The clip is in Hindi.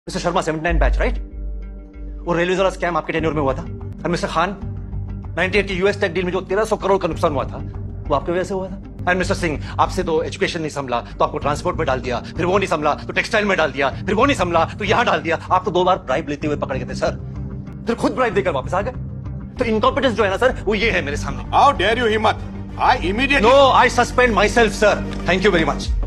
Mister Sharma 79 batch right? वो रेलवे वाला स्कैम आपके टेन्योर में हुआ था। और मिस्टर खान 98 की यूएस टेक डील में जो 1300 करोड़ का नुकसान हुआ था वो आपकी वजह से हुआ था। एंड मिस्टर सिंह, आपसे तो एजुकेशन नहीं संभला तो आपको ट्रांसपोर्ट में डाल दिया, फिर वो नहीं संभला तो टेक्सटाइल में डाल दिया, फिर वो नहीं संभला तो यहां डाल दिया। आप तो 2 बार ब्राइब लेते हुए पकड़ गए थे सर, फिर खुद ब्राइब देकर वापस आ गए। तो इनकॉम्पिटेंस जो है ना सर वो ये है मेरे सामने। हाउ डेयर यू हिम्मत? I immediately no, I suspend myself sir. Thank you very much.